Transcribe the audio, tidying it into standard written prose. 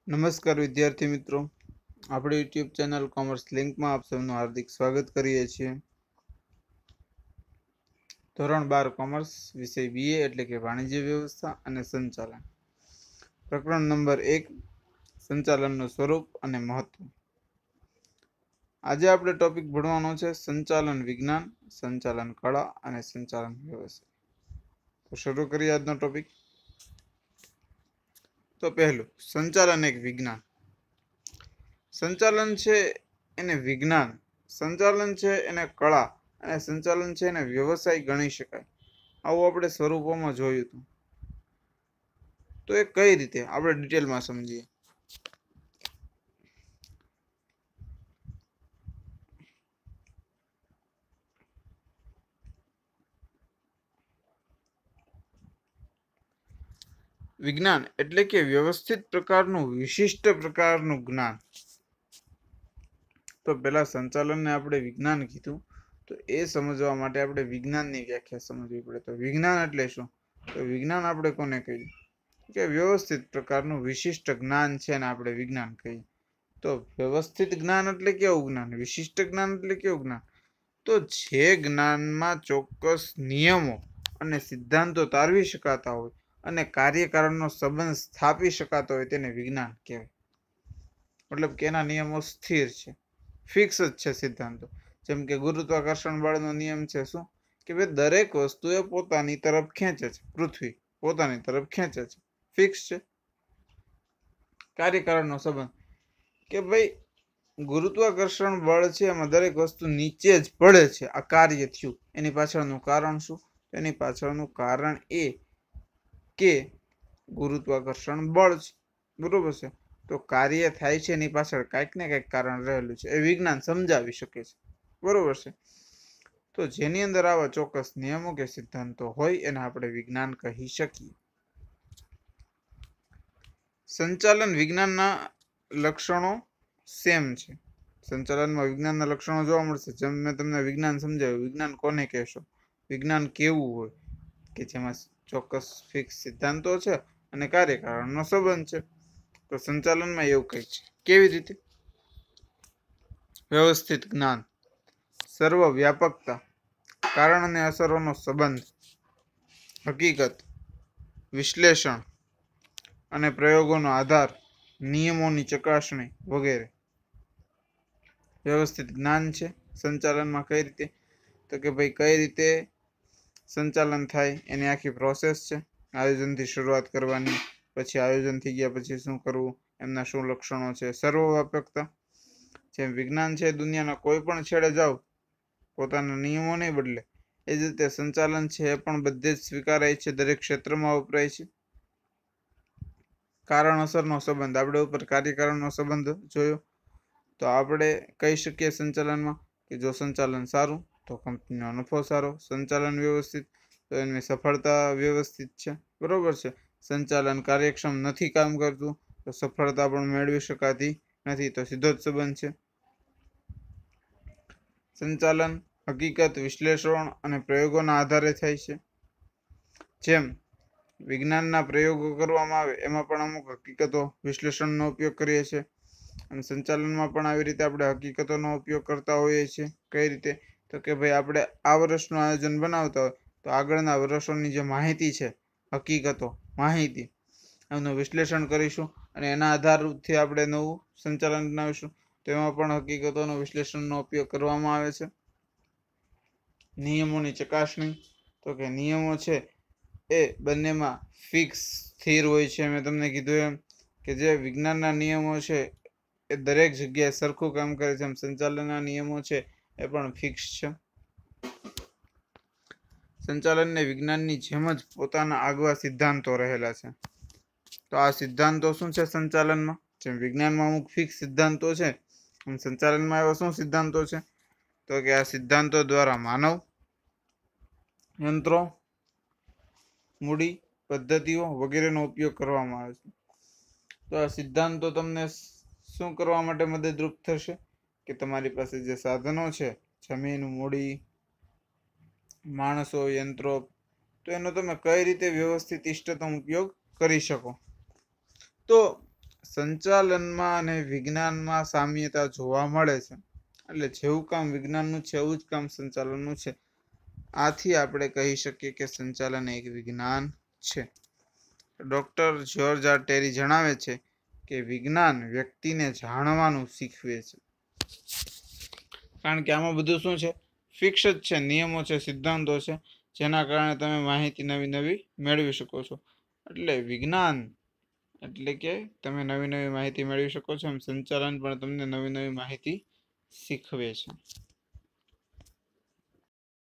નમસ્કાર વિદ્યાર્થી મિત્રો, આપણી યુટ્યુબ ચેનલ કોમર્સ લિંકમાં આપ સૌનું હાર્દિક સ્વાગત કરીએ છીએ. ધોરણ 12 કોમર્સ વિષય BA એટલે કે વાણિજ્ય વ્યવસ્થા અને સંચાલન. પ્રકરણ નંબર 1, સંચાલનનું સ્વરૂપ અને મહત્વ. આજે આપણે ટોપિક ભણવાનો છે સંચાલન વિજ્ઞાન, સંચાલન કળા અને સંચાલન વ્યવસ્થા. તો શરૂ કરીએ આજનો ટોપિક. તો પહેલું, સંચાલન એક વિજ્ઞાન. સંચાલન છે એને વિજ્ઞાન, સંચાલન છે એને કળા અને સંચાલન છે એને વ્યવસાય ગણી શકાય. આવું આપણે સ્વરૂપોમાં જોયું હતું. તો એ કઈ રીતે આપણે ડિટેલમાં સમજીએ. વિજ્ઞાન એટલે કે વ્યવસ્થિત પ્રકારનું વિશિષ્ટ પ્રકારનું જ્ઞાન. તો પેલા સંચાલનને આપણે વિજ્ઞાન કીધું, તો એ સમજવા માટે આપણે વિજ્ઞાનની વ્યાખ્યા સમજવી પડે. તો વિજ્ઞાન એટલે શું? તો વિજ્ઞાન આપણે કોને કહીએ કે વ્યવસ્થિત પ્રકારનું વિશિષ્ટ જ્ઞાન છે ને આપણે વિજ્ઞાન કહીએ. તો વ્યવસ્થિત જ્ઞાન એટલે કેવું જ્ઞાન, વિશિષ્ટ જ્ઞાન એટલે કેવું જ્ઞાન? તો જે જ્ઞાનમાં ચોક્કસ નિયમો અને સિદ્ધાંતો તારવી શકાતા હોય અને કાર્યકારણનો સંબંધ સ્થાપી શકાતો હોય તેને વિજ્ઞાન કહેવાય. મતલબ કે એના નિયમો સ્થિર છે, ફિક્સ જ છે સિદ્ધાંતો. જેમ કે ગુરુત્વાકર્ષણ બળનો નિયમ છે શું કે ભાઈ દરેક વસ્તુ એ પોતાની તરફ ખેંચે છે, પૃથ્વી પોતાની તરફ ખેંચે છે, ફિક્સ છે. કાર્યકારણનો સંબંધ કે ભાઈ ગુરુત્વાકર્ષણ બળ છે એમાં દરેક વસ્તુ નીચે જ પડે છે, આ કાર્ય થયું. એની પાછળનું કારણ શું? એની પાછળનું કારણ એ કે ગુરુત્વાકર્ષણ બળ છે, બરોબર છે. તો કાર્ય થાય છે એની પાછળ કાંઈક ને કાંઈક કારણ રહેલું છે, એ વિજ્ઞાન સમજાવી શકે છે, બરોબર છે. તો જેની અંદર આવા ચોક્કસ નિયમો કે સિદ્ધાંતો હોય એને આપણે વિજ્ઞાન કહી શકીએ. સંચાલન વિજ્ઞાનના લક્ષણો સેમ છે. સંચાલનમાં વિજ્ઞાનના લક્ષણો જોવા મળશે. જેમ મેં તમને વિજ્ઞાન સમજાવ્યું, વિજ્ઞાન કોને કહેશો? વિજ્ઞાન કેવું હોય કે જેમાં ચોક્કસ ફિક્સ સિદ્ધાંતો છે અને કાર્યકારણનો સંબંધ છે. તો સંચાલનમાં એવું કંઈક છે. કેવી રીતે? વ્યવસ્થિત જ્ઞાન, સર્વવ્યાપકતા, કારણ અને અસરોનો સંબંધ, હકીકત, વિશ્લેષણ અને પ્રયોગોનો આધાર, નિયમોની ચકાસણી વગેરે. વ્યવસ્થિત જ્ઞાન છે સંચાલનમાં. કઈ રીતે? તો કે ભાઈ કઈ રીતે સંચાલન થાય એની આખી પ્રોસેસ છે. આયોજનથી શરૂઆત કરવાની, પછી આયોજન થઈ ગયા પછી શું કરવું, એમના શું લક્ષણો છે. સર્વવ્યાપકતા, જેમ વિજ્ઞાન છે દુનિયાના કોઈ પણ છેડે જાઓ પોતાના નિયમો નહીં બદલે, એ જ રીતે સંચાલન છે એ પણ બધે જ સ્વીકારાય છે, દરેક ક્ષેત્રમાં વપરાય છે. કારણ અસરનો સંબંધ, આપણે ઉપર કાર્યકારણનો સંબંધ જોયો. તો આપણે કહી શકીએ સંચાલનમાં કે જો સંચાલન સારું તો કંપનીનો નફો સારો, સંચાલન વ્યવસ્થિત તો એની સફળતા વ્યવસ્થિત છે, બરોબર છે. સંચાલન કાર્યક્ષમ નથી કામ કરતું તો સફળતા પણ મેળવી શકાતી નથી, તો સીધો જ સંબંધ છે. સંચાલન હકીકત, વિશ્લેષણ અને પ્રયોગોના આધારે થાય છે. જેમ વિજ્ઞાનના પ્રયોગો કરવામાં આવે એમાં પણ અમુક હકીકતો, વિશ્લેષણનો ઉપયોગ કરીએ છીએ. અને સંચાલનમાં પણ આવી રીતે આપણે હકીકતોનો ઉપયોગ કરતા હોઈએ છીએ. કઈ રીતે? તો કે ભાઈ આપણે આ વર્ષનું આયોજન બનાવતા હોય તો આગળના વર્ષોની જે માહિતી છે, હકીકતો, માહિતી, એનું વિશ્લેષણ કરીશું અને એના આધારથી આપણે નવું સંચાલન બનાવીશું. તો એમાં પણ હકીકતોનો વિશ્લેષણનો ઉપયોગ કરવામાં આવે છે. નિયમોની ચકાસણી, તો કે નિયમો છે એ બંનેમાં ફિક્સ સ્થિર હોય છે. મેં તમને કીધું એમ કે જે વિજ્ઞાનના નિયમો છે એ દરેક જગ્યાએ સરખું કામ કરે છે, એમ સંચાલનના નિયમો છે એ પણ ફિક્સ છે. સંચાલનને વિજ્ઞાનની જેમ જ પોતાના આગવા સિદ્ધાંતો રહેલા છે. તો આ સિદ્ધાંતો શું છે સંચાલનમાં? જેમ વિજ્ઞાનમાં અમુક ફિક્સ સિદ્ધાંતો છે, સંચાલનમાં એવા શું સિદ્ધાંતો છે? તો કે આ સિદ્ધાંતો દ્વારા માનવ, યંત્રો, મૂડી, પદ્ધતિઓ વગેરેનો ઉપયોગ કરવામાં આવે છે. તો આ સિદ્ધાંતો તમને શું કરવા માટે મદદરૂપ થશે કે તમારી પાસે જે સાધનો છે, જમીન, મૂડી, માણસો, યંત્રો, તો એનો તમે કઈ રીતે વ્યવસ્થિત ઇષ્ટતમ ઉપયોગ કરી શકો. તો સંચાલનમાં અને વિજ્ઞાનમાં સામ્યતા જોવા મળે છે. એટલે જેવું કામ વિજ્ઞાનનું છે એવું જ કામ સંચાલનનું છે. આથી આપણે કહી શકીએ કે સંચાલન એક વિજ્ઞાન છે. ડોક્ટર જ્યોર્જ આર ટેરી જણાવે છે કે વિજ્ઞાન વ્યક્તિને જાણવાનું શીખવે છે. કારણ કે આમાં બધું શું છે? ફિક્સ જ છે, નિયમો છે, સિદ્ધાંતો છે, જેના કારણે તમે માહિતી નવી નવી મેળવી શકો છો. એટલે વિજ્ઞાન એટલે કે તમે નવી નવી માહિતી મેળવી શકો છો. એમ સંચાલન પણ તમને નવી નવી માહિતી શીખવે છે.